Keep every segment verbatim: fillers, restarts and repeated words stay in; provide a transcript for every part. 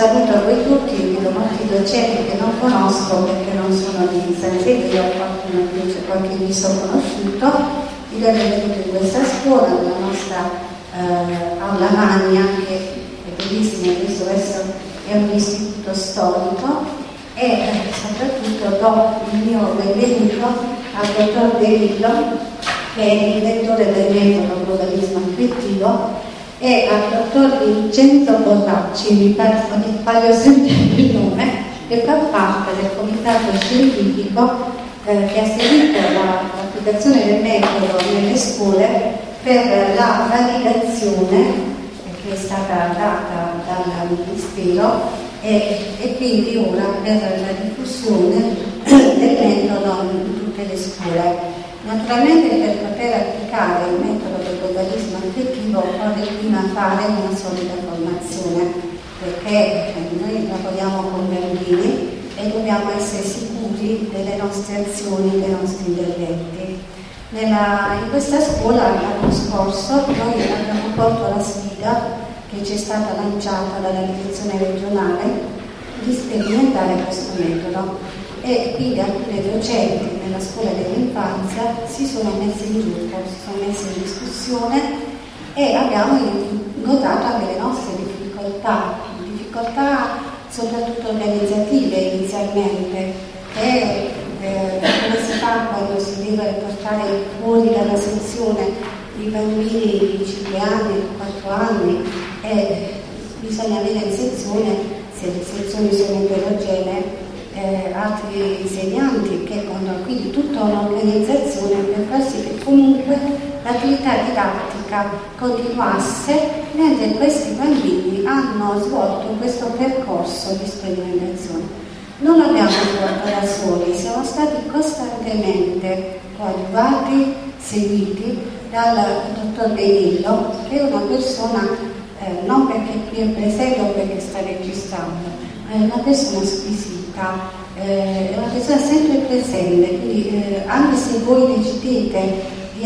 saluto a voi tutti, vedo molti docenti che non conosco perché non sono di San Severo, qualcuno invece qualche viso conosciuto. Vi do il benvenuto in questa scuola, nella nostra eh, aula magna, che è bellissima, questo è un istituto storico, e eh, soprattutto do il mio benvenuto al dottor De Lillo, che è il direttore del metodo globalismo affettivo, e al dottor Vincenzo Borracci, mi pare che sbaglio sempre il nome, che fa parte del comitato scientifico eh, che ha seguito la, l'applicazione del metodo nelle scuole per la validazione che è stata data dal Ministero e, e quindi ora per la diffusione del metodo in tutte le scuole. Naturalmente per poter applicare il metodo del globalismo affettivo occorre prima fare una solida formazione, perché noi lavoriamo con bambini e dobbiamo essere sicuri delle nostre azioni, dei nostri interventi. Nella, in questa scuola l'anno scorso noi abbiamo colto la sfida che ci è stata lanciata dalla direzione regionale di sperimentare questo metodo, e quindi alcuni docenti nella scuola dell'infanzia si sono messi in gruppo, si sono messi in discussione e abbiamo notato anche le nostre difficoltà, difficoltà soprattutto organizzative inizialmente, e eh, come si fa quando si deve portare fuori dalla sezione i bambini di cinque anni, quattro anni, e bisogna avere in sezione, se le sezioni sono eterogenee, Eh, altri insegnanti che con quindi tutta un'organizzazione per far sì che comunque l'attività didattica continuasse mentre questi bambini hanno svolto questo percorso di sperimentazione. Non l'abbiamo svolto da soli, siamo stati costantemente coadiuvati, seguiti dal dottor De Lillo, che è una persona eh, non perché qui è presente o perché sta registrando, ma è una persona squisita. Eh, è una persona sempre presente, quindi eh, anche se voi decidete di,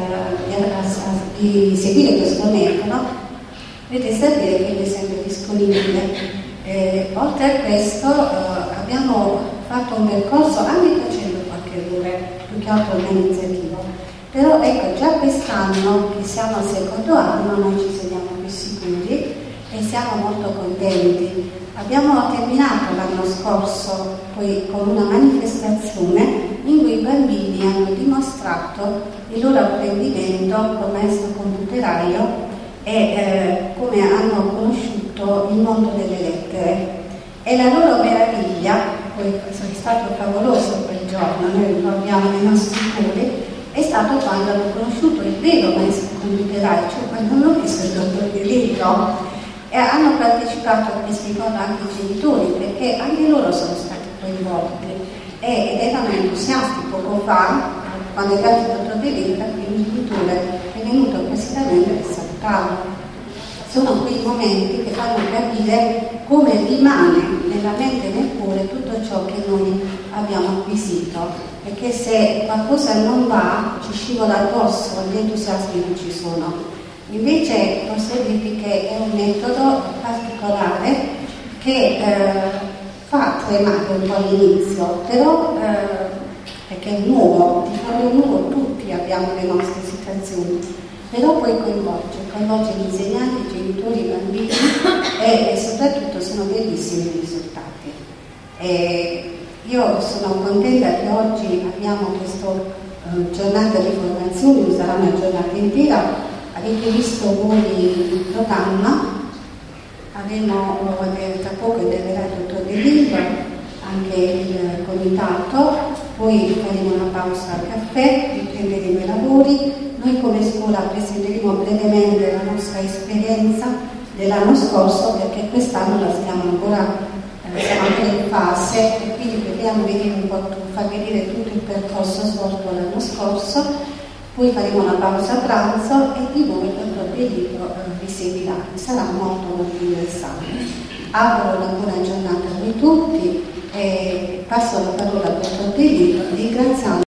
uh, di, di seguire questo metodo, dovete sapere che è sempre disponibile. Eh, oltre a questo uh, abbiamo fatto un percorso anche facendo qualche errore, più che altro organizzativo, però ecco, già quest'anno che siamo al secondo anno noi ci sentiamo più sicuri e siamo molto contenti. Abbiamo terminato l'anno scorso poi con una manifestazione in cui i bambini hanno dimostrato il loro apprendimento come maestro computeraio e eh, come hanno conosciuto il mondo delle lettere. E la loro meraviglia, poi è stato favoloso quel giorno, noi lo abbiamo nei nostri cuori, è stato quando hanno conosciuto il vero maestro computeraio, cioè quando hanno visto il dottor De Lillo. E hanno partecipato a questi incontri anche i genitori, perché anche loro sono stati coinvolti ed erano entusiasti. Poco fa, quando è arrivato il dottor De Lillo, il genitore è venuto appositamente per salutarlo. Sono quei momenti che fanno capire come rimane nella mente e nel cuore tutto ciò che noi abbiamo acquisito, perché se qualcosa non va ci scivola addosso, gli entusiasmi non ci sono. Invece posso dirvi che è un metodo particolare che eh, fa tremare un po' all'inizio, però eh, perché è nuovo, di fronte nuovo tutti abbiamo le nostre situazioni, però poi coinvolge, coinvolge gli insegnanti, i genitori, i bambini e, e soprattutto sono bellissimi i risultati. E io sono contenta che oggi abbiamo questa eh, giornata di formazione, sarà una giornata intera. Avete visto voi il programma, avremo tra poco interverrà il dottor De Lillo, anche il comitato, poi faremo una pausa al caffè, riprenderemo i lavori. Noi come scuola presenteremo brevemente la nostra esperienza dell'anno scorso, perché quest'anno la stiamo ancora, eh, siamo ancora in fase e quindi vogliamo vedere un po', far vedere tutto il percorso svolto l'anno scorso. Poi faremo una pausa a pranzo e di nuovo il dottor De Lillo vi seguirà, sarà molto molto interessante. Auguro una buona giornata a voi tutti e passo la parola al dottor De Lillo ringraziando